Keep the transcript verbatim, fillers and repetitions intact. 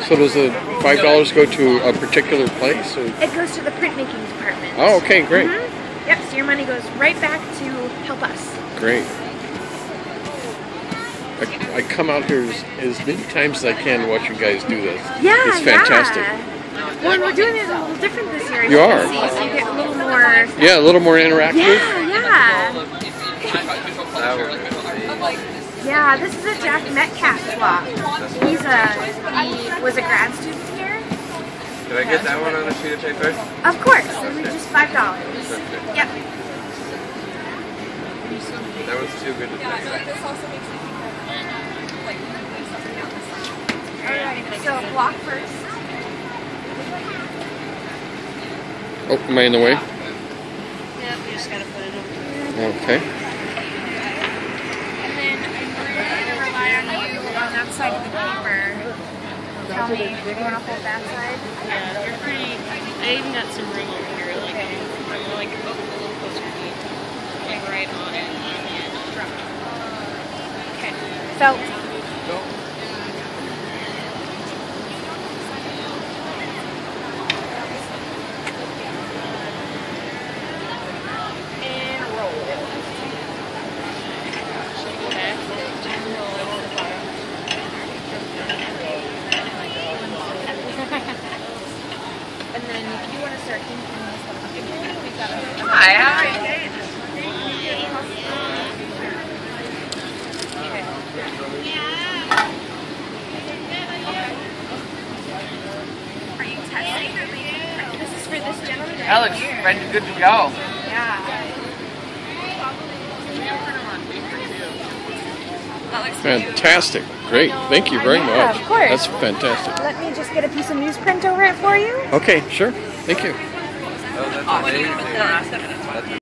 So does the five dollars go to a particular place? Or? It goes to the printmaking department. Oh, okay, great. Mm-hmm. Yep, so your money goes right back to help us. Great. I, I come out here as, as many times as I can to watch you guys do this. Yeah, it's fantastic. Yeah. Well, and we're doing it a little different this year. You are. See, so you get a little more. Yeah, a little more interactive. Yeah, yeah. Yeah, this is a Jack Metcalf block. He's a he was a grad student here. Did I get that one on a sheet of paper? Of course, it was just five dollars. Okay. Yep. That one's too good to take. Alright, so block first. Oh, am I in the way? Yeah, we just gotta put it over. Okay. And then I'm going to rely on you on that side of the paper. Tell me if you want to hold that side. Yeah, you're pretty. I even got some room over here. Like, okay. I'm like oh, a little closer to me. Like right on it. Okay. So. And roll. Okay. And then if you want to start thinking this up again, we've got a... Hi, how are you? Are you testing? This is for this gentleman right Alex, here. ready, good to go. Yeah. Fantastic. Great. Thank you very Yeah, much. of course. That's fantastic. Let me just get a piece of newsprint over it for you. Okay, sure. Thank you. Oh, that's amazing.